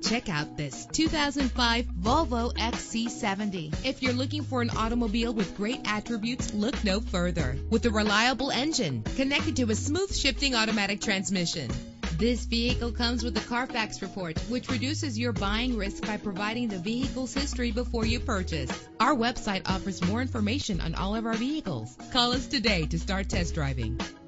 Check out this 2005 Volvo XC70. If you're looking for an automobile with great attributes, look no further. With a reliable engine connected to a smooth shifting automatic transmission, this vehicle comes with a Carfax report, which reduces your buying risk by providing the vehicle's history before you purchase. Our website offers more information on all of our vehicles. Call us today to start test driving.